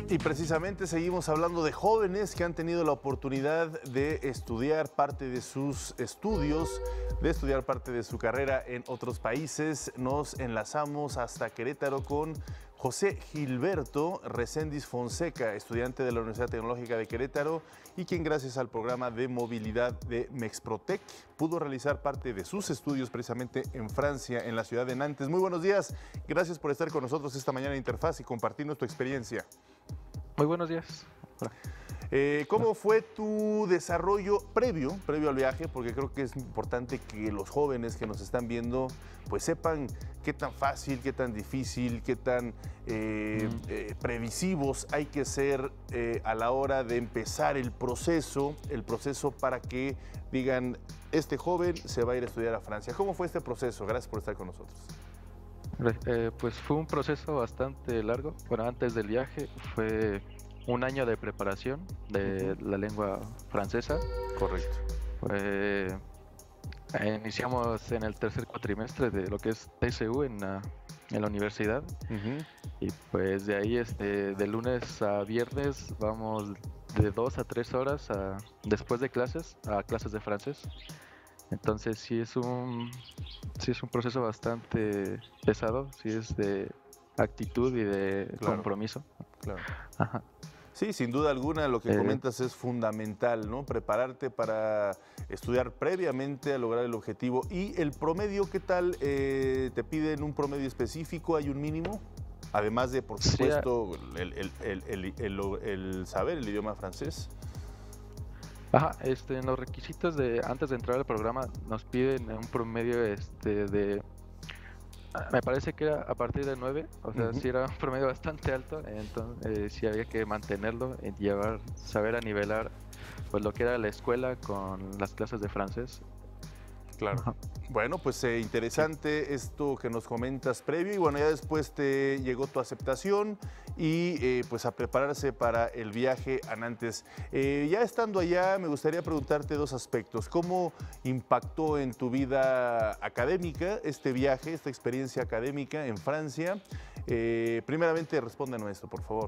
Y precisamente seguimos hablando de jóvenes que han tenido la oportunidad de estudiar parte de sus estudios, de estudiar parte de su carrera en otros países. Nos enlazamos hasta Querétaro con José Gilberto Reséndiz Fonseca, estudiante de la Universidad Tecnológica de Querétaro y quien gracias al programa de movilidad de Mexprotec pudo realizar parte de sus estudios precisamente en Francia, en la ciudad de Nantes. Muy buenos días, gracias por estar con nosotros esta mañana en Interfaz y compartirnos tu experiencia. Muy buenos días. ¿Cómo fue tu desarrollo previo al viaje? Porque creo que es importante que los jóvenes que nos están viendo pues sepan qué tan fácil, qué tan difícil, qué tan previsivos hay que ser a la hora de empezar el proceso para que digan, este joven se va a ir a estudiar a Francia. ¿Cómo fue este proceso? Gracias por estar con nosotros. Pues fue un proceso bastante largo. Bueno, antes del viaje fue un año de preparación de la lengua francesa. Correcto. Iniciamos en el tercer cuatrimestre de lo que es TSU en la universidad. Y pues de ahí de lunes a viernes vamos de 2 a 3 horas después de clases a clases de francés. Entonces sí es un proceso bastante pesado, sí es de actitud y de compromiso. Claro. Ajá. Sí, sin duda alguna lo que comentas es fundamental, ¿no? Prepararte para estudiar previamente a lograr el objetivo. ¿Y el promedio qué tal? ¿Te piden un promedio específico? ¿Hay un mínimo? Además de, por supuesto, el saber el idioma francés. Ajá, en los requisitos antes de entrar al programa nos piden un promedio me parece que era a partir de 9, o sea, sí era un promedio bastante alto, entonces sí había que mantenerlo y saber nivelar pues lo que era la escuela con las clases de francés. Claro. Ajá. Bueno, pues interesante esto que nos comentas previo y bueno, ya después te llegó tu aceptación y pues a prepararse para el viaje a Nantes. Ya estando allá, me gustaría preguntarte dos aspectos. ¿Cómo impactó en tu vida académica este viaje, esta experiencia académica en Francia? Primeramente, respóndenos esto, por favor.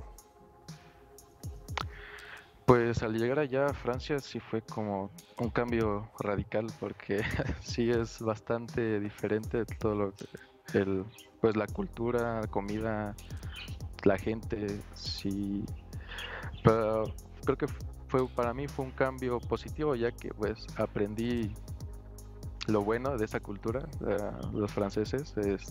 Pues al llegar allá a Francia sí fue como un cambio radical porque sí es bastante diferente todo lo que pues la cultura, la comida, la gente, sí. Pero creo que para mí fue un cambio positivo ya que pues aprendí lo bueno de esa cultura, los franceses,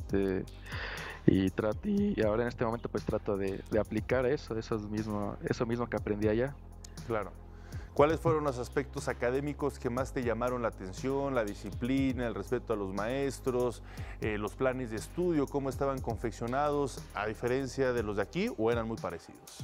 y ahora en este momento pues trato de aplicar eso mismo que aprendí allá. Claro. ¿Cuáles fueron los aspectos académicos que más te llamaron la atención? La disciplina, el respeto a los maestros, los planes de estudio, ¿cómo estaban confeccionados a diferencia de los de aquí o eran muy parecidos?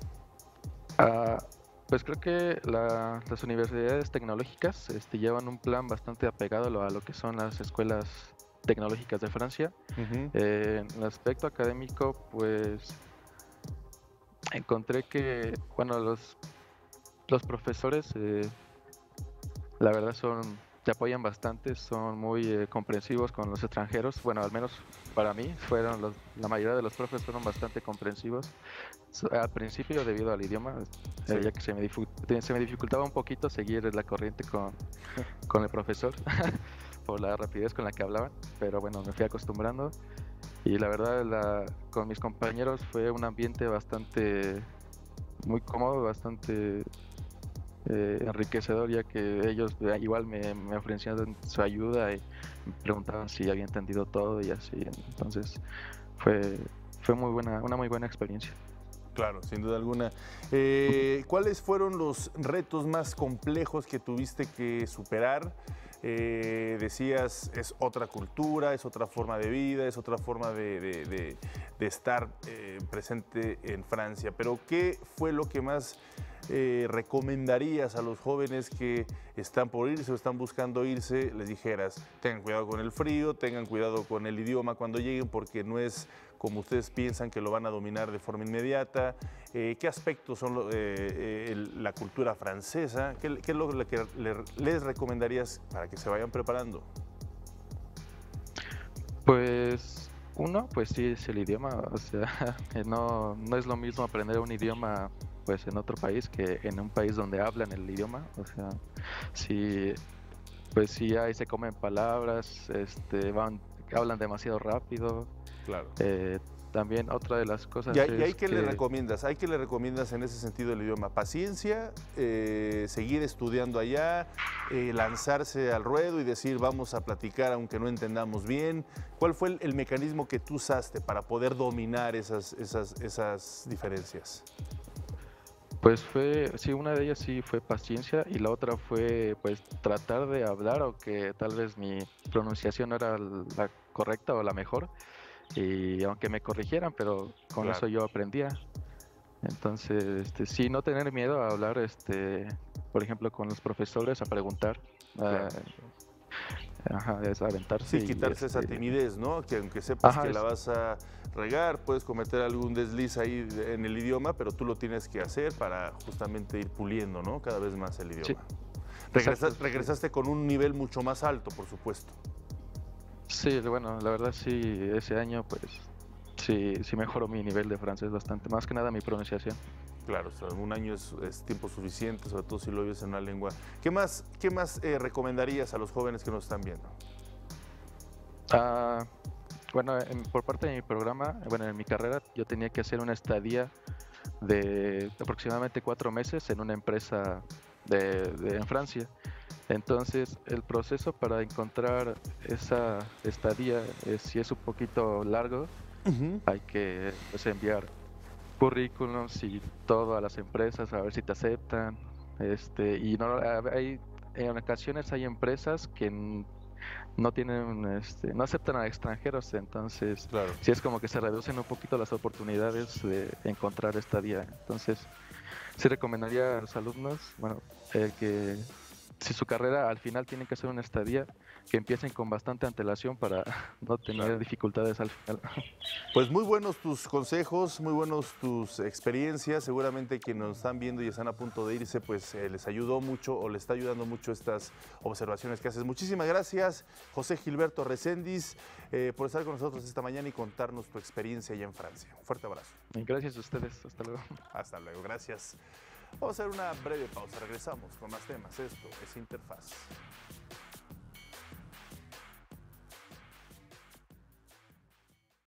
Pues creo que las universidades tecnológicas llevan un plan bastante apegado a lo que son las escuelas tecnológicas de Francia. En el aspecto académico, pues encontré que, bueno, los profesores, la verdad te apoyan bastante, son muy comprensivos con los extranjeros. Bueno, al menos para mí, la mayoría de los profes fueron bastante comprensivos. Al principio, debido al idioma, ya que se me dificultaba un poquito seguir la corriente con el profesor por la rapidez con la que hablaban, pero bueno, me fui acostumbrando. Y la verdad, con mis compañeros fue un ambiente bastante muy cómodo, bastante enriquecedor, ya que ellos igual me ofrecían su ayuda y me preguntaban si había entendido todo y así. Entonces fue una muy buena experiencia. Claro, sin duda alguna. ¿Cuáles fueron los retos más complejos que tuviste que superar? Decías, es otra cultura, es otra forma de vida, es otra forma de estar presente en Francia. Pero ¿qué fue lo que más recomendarías a los jóvenes que están por irse o están buscando irse? Les dijeras, tengan cuidado con el frío, tengan cuidado con el idioma cuando lleguen porque no es como ustedes piensan que lo van a dominar de forma inmediata. ¿Qué aspectos son la cultura francesa? ¿Qué es lo que les recomendarías para que se vayan preparando? Pues Uno, pues sí, es el idioma, o sea, no es lo mismo aprender un idioma pues en otro país que en un país donde hablan el idioma, o sea, sí, pues sí ahí se comen palabras, hablan demasiado rápido. Claro. eh, También otra de las ¿Y cosas ahí es qué le que, recomiendas? ¿Hay qué le recomiendas en ese sentido el idioma? ¿Paciencia? ¿Seguir estudiando allá? ¿Lanzarse al ruedo y decir vamos a platicar aunque no entendamos bien? ¿Cuál fue el mecanismo que tú usaste para poder dominar esas diferencias? pues sí, una de ellas sí fue paciencia y la otra fue pues tratar de hablar, aunque tal vez mi pronunciación no era la correcta o la mejor, y aunque me corrigieran, pero con eso Claro, yo aprendía. Entonces, sí, no tener miedo a hablar, por ejemplo, con los profesores, a preguntar, a, claro. ajá, es aventarse Sí, y quitarse esa timidez, ¿no? Que aunque sepas ajá, que la vas a regar, puedes cometer algún desliz ahí en el idioma, pero tú lo tienes que hacer para justamente ir puliendo, ¿no? Cada vez más el sí, idioma. exacto, sí. Regresaste con un nivel mucho más alto, por supuesto. Sí, bueno, la verdad sí, ese año pues sí mejoró mi nivel de francés bastante, más que nada mi pronunciación. Claro, o sea, un año es tiempo suficiente, sobre todo si lo vives en una lengua. Qué más recomendarías a los jóvenes que nos están viendo? Ah, bueno, por parte de mi programa, bueno, en mi carrera yo tenía que hacer una estadía de aproximadamente 4 meses en una empresa en Francia. Entonces, el proceso para encontrar esa estadía sí es un poquito largo. Ujú. Hay que pues, enviar currículums y todo a las empresas a ver si te aceptan. Y no en ocasiones hay empresas que no tienen, no aceptan a extranjeros, entonces Claro. sí es como que se reducen un poquito las oportunidades de encontrar estadía. Entonces, sí recomendaría a los alumnos, bueno, que si su carrera al final tienen que hacer una estadía, que empiecen con bastante antelación para no tener Claro. dificultades al final. Pues muy buenos tus consejos, muy buenos tus experiencias. Seguramente quienes nos están viendo y están a punto de irse, pues les ayudó mucho o les está ayudando mucho estas observaciones que haces. Muchísimas gracias, José Gilberto Reséndiz, por estar con nosotros esta mañana y contarnos tu experiencia allá en Francia. Un fuerte abrazo. Gracias a ustedes, hasta luego. Hasta luego, gracias. Vamos a hacer una breve pausa, regresamos con más temas. Esto es Interfaz.